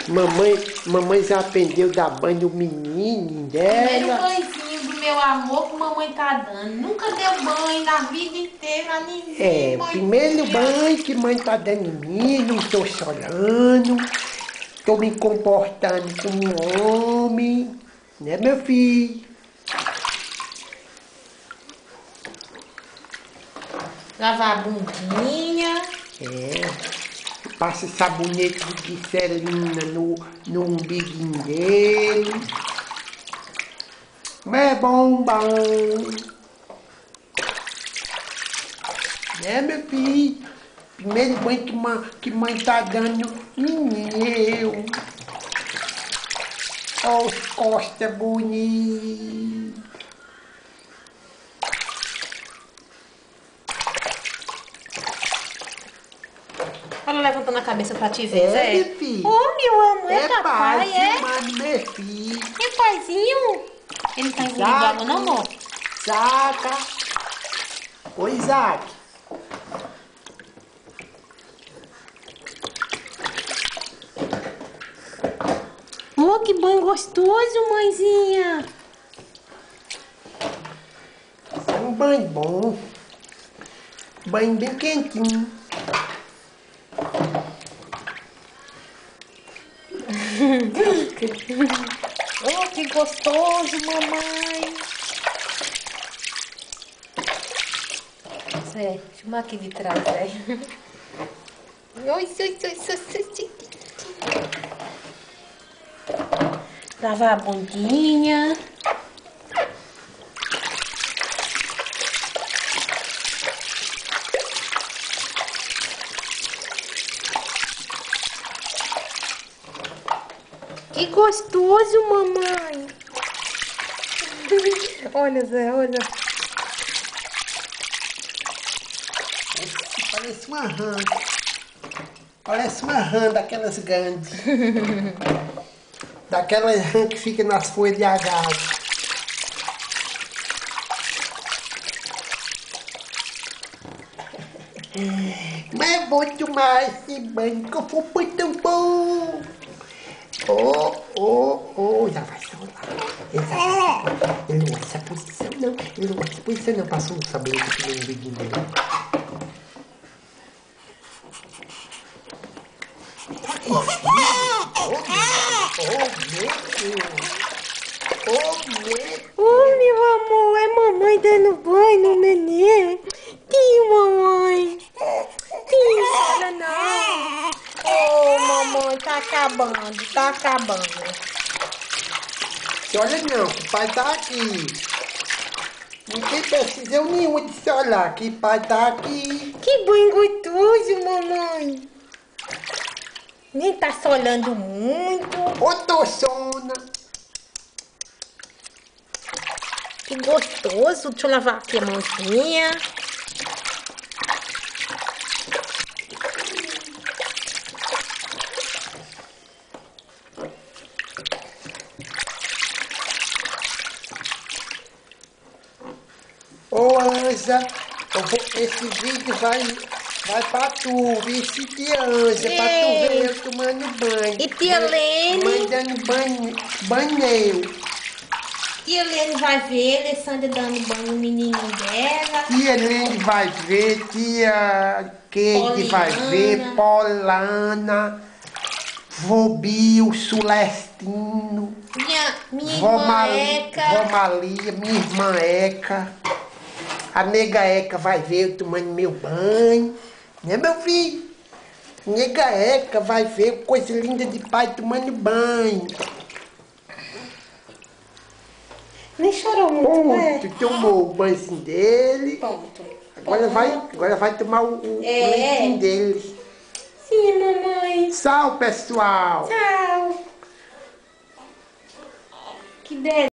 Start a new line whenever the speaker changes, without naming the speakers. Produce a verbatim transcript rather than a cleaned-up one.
Mamãe, mamãe já aprendeu a dar banho no menino dela.
Primeiro banhozinho do meu amor que mamãe tá dando. Nunca deu banho na vida inteira, ninguém.
É, o primeiro banho que mãe tá dando em mim, não tô chorando. Tô me comportando como um homem, né, meu filho?
Lavar a bundinha.
É. Passa sabonete de glicerina no, no umbiguinho dele. É bom, bom. É, meu filho. Primeiro banho que mãe, que mãe tá dando em eu. Ó, os costas bonitas.
Olha levantando a cabeça pra te ver,
É,
Zé.
meu filho.
Ô, meu amor, é,
É
papai,
pai,
é?
mano, meu filho.
É paizinho? Ele não tá engolindo água, não, amor?
Saca. Ô, Isaac.
Oh, que banho gostoso, mãezinha.
É um banho bom. Banho bem quentinho.
Oh, que gostoso, mamãe. Zé, chama aqui de trás, Zé. Oi, oi, oi, oi, oi. Lavar a bundinha. Que gostoso, mamãe. Olha, Zé, olha.
Parece uma rã. Parece uma rã daquelas grandes. Daquelas rã que fica nas folhas de agave. Mas é bom demais esse banho, que eu fui tão bom. Oh, oh, oh, já vai solar. Ele não gosta dessa posição, não. Ele não gosta dessa posição, não. Passou um sabonete aqui no umbigo dele. Oh, meu Deus. Oh, meu.
Oh, meu amor, é mamãe dando banho no neném. Tio, mamãe. Tio, olha não. Oh, mamãe, tá acabando, tá acabando.
Olha não, que o pai tá aqui. Não tem precisão nenhuma de se olhar, que o pai tá aqui.
Que banho gostoso, mamãe. Nem tá se olhando muito.
Ô, Tossona.
Que gostoso. Deixa eu lavar aqui a mãozinha.
Ô, Anja, eu vou, esse vídeo vai, vai pra tu, vice tia Anja, pra tu ver eu tomando banho.
E tia Lene?
Mãe dando banho, banho.
Tia Lene vai ver, Alessandra dando banho no menininho dela.
Tia Lene vai ver, tia Keide vai ver, Polana, Vobio, Celestino,
Minha, minha
Vó
irmã
Mali-
Eca.
Vó Malia, minha irmã Eca, a nega Eca vai ver eu tomando meu banho, né, meu filho? Nega Eca vai ver coisa linda de pai tomando banho.
Nem chorou muito, né?
Ponto, tomou o banho dele.
Ponto.
Agora vai, agora vai tomar o, o
É.
leitinho dele.
Sim, mamãe.
Tchau, pessoal.
Tchau. Que delícia.